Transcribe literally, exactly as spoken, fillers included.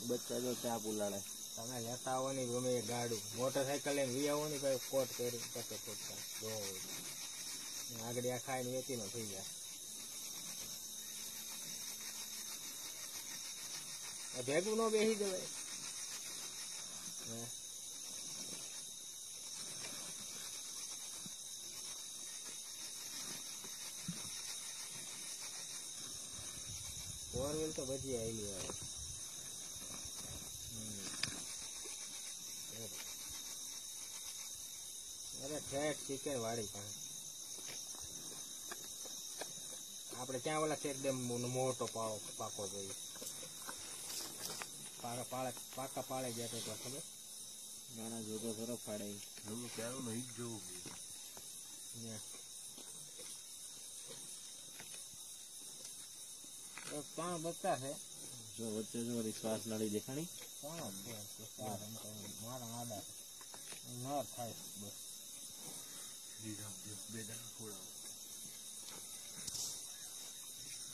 बच्चा जो चाप उलाड़े તમે લેતા આવો ને ગમે એ ગાડું મોટરસાઇકલ લઈને વી આવો ને ભાઈ કોટ કરી પતે કોટતા જો આગળ આ ખાઈને વેચી નો થઈ જાય ભેગું નો બેસી જવાય फोर व्हील तो बची आई है अरे ठेठ चिकन वाड़ी पास आपने क्या वाला एकदम मोटो पाओ पाको જોઈએ પાકા પાળે પાકા પાળે ગયા તો ખબર નાના જોતો ખરો પાડે હું ક્યારો નહીં જોઉં तो पाँच बच्चा है जो बच्चे जो विश्वास नड़ी देखानी पाँच है चार हम तो मारा आधा नर थाय बस बेदा बेदा थोड़ा